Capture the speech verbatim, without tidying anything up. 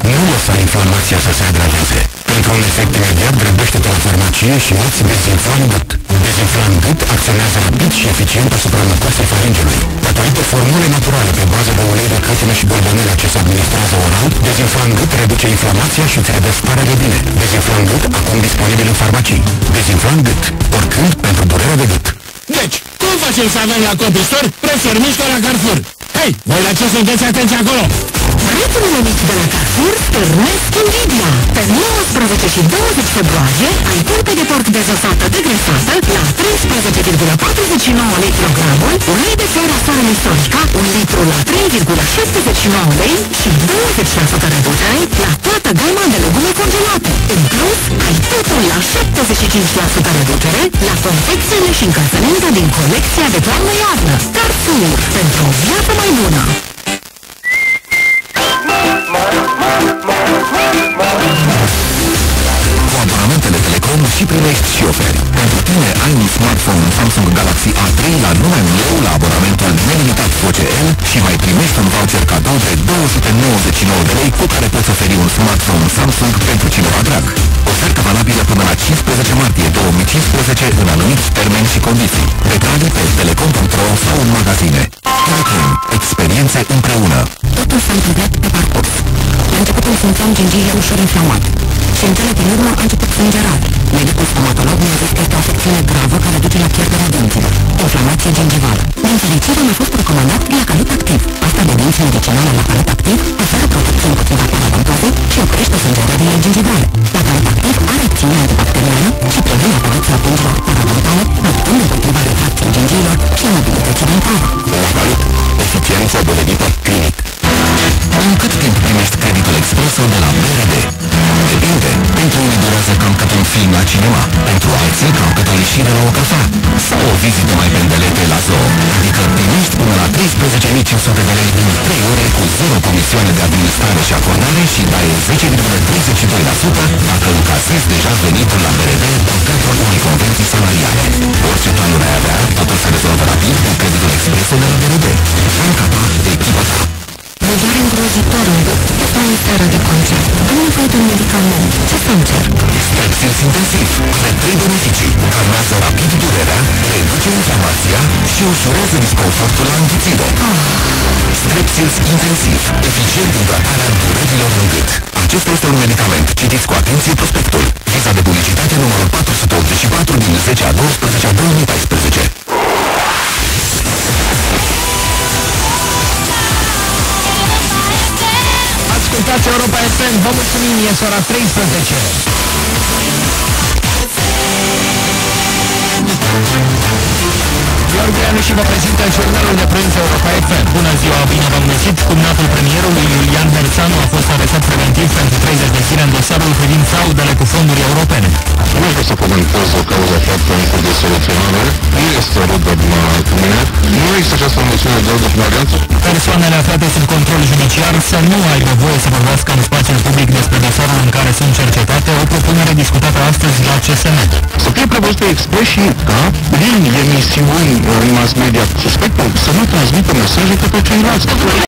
Nu lăsa inflamația să se agraveze. Pentru un efect imediat, grăbește-te la farmacie și ia-ți Dezinflam Gut. Dezinflam Gut acționează rapid și eficient asupra mucosei faringelui. Datorită formulei naturale pe bază de ulei de cătină și borbonela ce se administrează oral, Dezinflam Gut reduce inflamația și îți redă starea de bine. Dezinflam Gut acum disponibil în farmacii. Dezinflam Gut, oricând pentru durerea de gât. Deci, cum facem să avem la copistori prețuri mici ca la Carrefour? Hei, voi la ce sunteți atenți acolo? Prețurile mici de la Carrefour stârnesc invidia. Pe nouăsprezece și douăzeci februarie ai pulpe de porc dezosată degresată la treisprezece virgulă patruzeci și nouă lei kilogramul, ulei de flora soarele Sorica, un litru la trei virgulă șaptezeci și nouă lei și douăzeci la sută reducere la toată gama de legume congelate. În plus, ai totul la șaptezeci și cinci la sută reducere la confecțiile și încălțăminte din colecția de toamnă-iarnă. Carrefour, pentru o viață mai bună! Cu abonamentele Telecom și primești și oferi. Pentru tine ai un smartphone Samsung Galaxy A trei la numai un leu la abonamentul nelimitat F C L și mai primești un voucher cadou de două sute nouăzeci și nouă de lei cu care poți oferi un smartphone Samsung pentru cineva drag. Ofertă valabilă până la cincisprezece martie două mii cincisprezece în anumiți termeni și condiții. Detalii pe telecom punct ro sau în magazine. Telecom. Experiențe împreună. Totul s-a întâmplat pe parcurs. La început îmi simțeam gingile ușor inflamat și în cele din urmă a început sângerat. Medicul stomatolog mi-a zis că este o afecțiune gravă care duce la pierderea dinților, inflamație gingivală. Din fericire mi-a fost recomandat Glacalit Activ. Pasta de dinți medicinală Glacalit Activ oferă protecție împotriva parodontozei și oprește sângerările gingivale. Glacalit Activ are acțiune antibacteriană și previne apariția pungilor parodontale, luptând împotriva retracției gingiilor și mobilității dentare. Glacalit. Eficiența dovedită clinic. În cât timp primești creditul Expresso de la B R D? Depinde. Pentru unii durează cam cât un film la cinema, pentru alții cam cât o ieșire la o cafea sau o vizită mai pendelete la zoo. Adică primești până la treisprezece mii cinci sute de lei în trei ore cu zero comisioane de administrare și acordare și dai zece virgulă treizeci și doi la sută dacă încasezi deja venitul la B R D în cadrul unei convenții salariale. Orice planuri ai avea, totul se rezolvă rapid cu creditul Expresso de la B R D. Banca ta, echipa ta. Mă doare îngrozitor în gât. Este o seară de concert. Am nevoie de un medicament. Ce să încerc? Strepsils Intensiv are trei beneficii. Calmează rapid durerea, reduce inflamația și ușurează disconfortul la înghițire. Oh. Strepsils Intensiv, eficient în tratarea durerilor în gât. Acesta este un medicament. Citiți cu atenție prospectul. Viza de publicitate numărul patru sute optzeci și patru din zece a doisprezece a două mii paisprezece. Ascultați Europa F M, vă mulțumim, e ora treisprezece. Georgianu și vă prezintă jurnalul de prânz Europa F M. Bună ziua, bine v-am găsit. Cumnatul premierului Iulian Berțanu a fost arestat preventiv pentru treizeci de zile în dosarul privind fraudele cu fonduri europene. Nu vreau să comentez o cauză foarte încă de soluționare. Nu este rudă cu mine. Nu există această moțiune de ordine varianță. Persoanele aflate sub control judiciar să nu aibă voie să vorbească în spațiul public despre dosarul în care sunt cercetate, o propunere discutată astăzi la C S M. Să fie prevăzute expres și ca din emisiuni în mass media suspectul să nu transmită mesaje către ceilalți.